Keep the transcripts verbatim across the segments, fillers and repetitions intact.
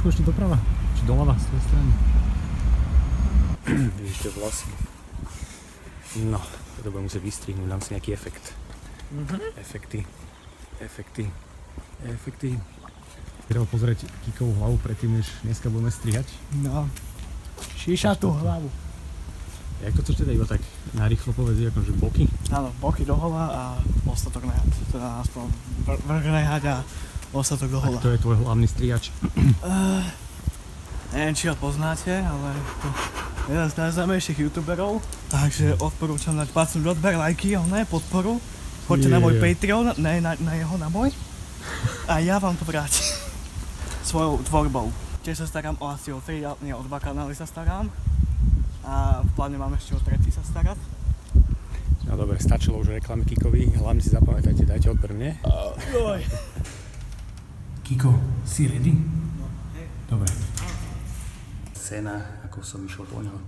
trošku ešte doprava? Či doľava z tej strany? Vidíš tie vlasy. No, to budem musieť vystrihnúť, dám si nejaký efekt. Mm-hmm. Efekty. Efekty. Efekty. Treba pozrieť Kikovú hlavu predtým, než dneska budeme strihať. No. Šíšatú hlavu. Jak to chceš teda iba tak narýchlo povedzi, akože boky? Áno, boky dohola a ostatok nehať. Teda aspoň vrch nehať a ostatok dohola. A to je tvoj hlavný strihač? Uh, neviem, či ho poznáte, ale to je jeden z najznámejších youtuberov. Takže odporúčam dať pacnúť odber, lajky, ne, podporu. Poďte na môj Patreon, ne na, na jeho, na môj. A ja vám to vrátim. Svojou tvorbou. Tiež sa starám o asi o tri, nie o dva kanály sa starám. A v pláne mám ešte o tretí sa starať. No dobre, stačilo už reklamy Kikovi, hlavne si zapamätajte, dajte odber mne. Uh, Kiko, si ready? no, hej. Dobre. Scéna, ako som išiel po ňo.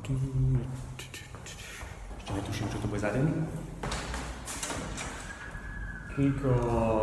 Ešte netuším, čo to bude za deň. Kiko.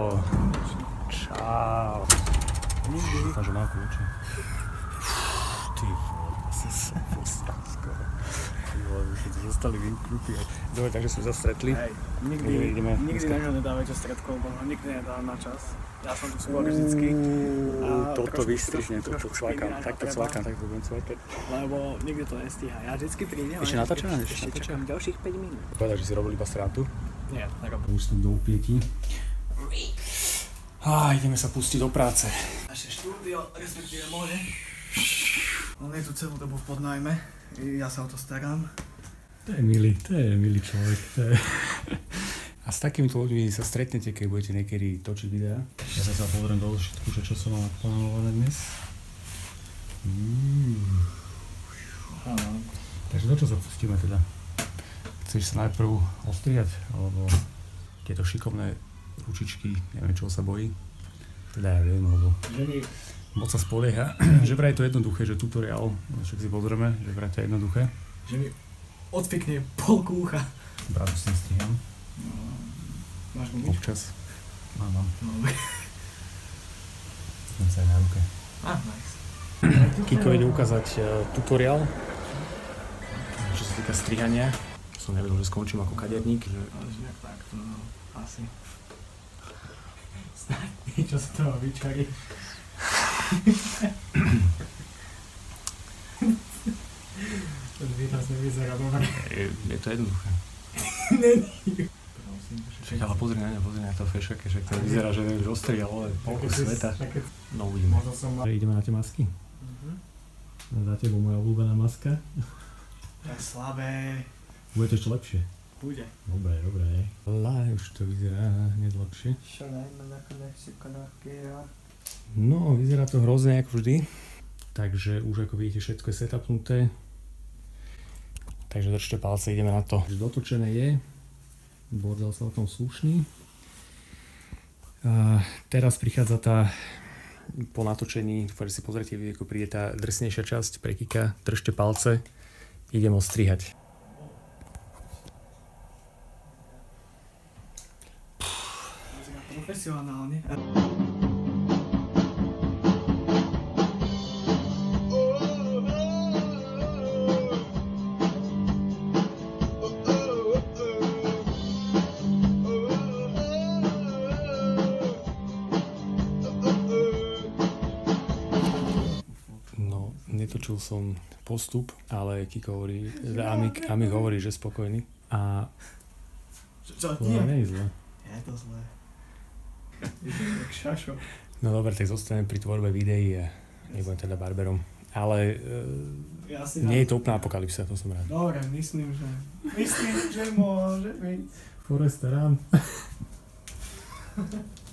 Čau. Dúfam, že má kľúče. Ty vole, si sa postal skoro. Ty vole, už si zostali vymknutí. Dobre, takže sme sa stretli. Hej, nikdy, ideme nikdy nežo nedávajte stredkov, bo ho nikdy nedávam na čas. Ja som tu skôr vždycky. Uuu, toto vystrižne, toto cvakám. Takto cvakám, takto budem cvakať. Lebo nikdy to nestíha. Ja vždycky prídem. Ešte natáčame? Ešte, ešte čakám ďalších päť minút. Povedal, že si robil iba srandu? Nie, nerobím. Už som do upietí. Á, ideme sa pustiť do práce. Naše štúdio, respektíve moje. On je tu celú dobu v podnájme. Ja sa o to starám. To je milý, to je milý človek. To je... A s takýmito ľuďmi sa stretnete, keď budete niekedy točiť videá. Ja sa sa pozriem do všetku, že čo som mal naplánované dnes. Mm. Takže do čo sa pustíme teda? Chceš sa najprv ostriať, alebo tieto šikovné ručičky, neviem čoho sa bojí. Teda ja viem, lebo moc sa spolieha, že vraj je to jednoduché, že tutoriál, však si pozrieme, že vraj to je jednoduché. Že mi odfikne polku ucha. Bradu s tým striham. No, máš gumičku? Občas. Mám, mám. No. Mám sa aj na ruke. Ah, nice. Kiko ide ukázať uh, tutoriál, čo sa týka strihania. Som nevedel, že skončím ako kaderník. Že... Ale že nejak tak, to asi. Snáď niečo z toho vyčarí. Ten výraz nevyzerá dobre. Je, je to jednoduché. Není. Však ale pozri na ňa, pozri na to fešake, však to vyzerá, že vieš ostriť, ale polku sveta. No uvidíme. Ideme na tie masky. Za tebou moja obľúbená maska. To je slabé. Bude to ešte lepšie. Bude. Dobre, dobre. Ale už to vyzerá hneď lepšie. Čo najmä nakoniec si konárkera. No, vyzerá to hrozne ako vždy. Takže už ako vidíte, všetko je setupnuté. Takže držte palce, ideme na to. Dotočené je. Bordel sa o tom slušný. A teraz prichádza tá po natočení, dúfam, že si pozrite video, ako príde tá drsnejšia časť pre Kika. Držte palce. Idem ostrihať. Profesionálne. No, netočil som postup, ale Kiko hovorí, Amik, Amik hovorí, že spokojný. A Čo? to nie je zle. Je to zlé. Je to tak šašo. No dobre, tak zostanem pri tvorbe videí a nebudem teda barberom. Ale e, Ja si nie je to úplná apokalypsa, to som rád. Dobre, myslím, že... Myslím, že môže byť. Forrest Run.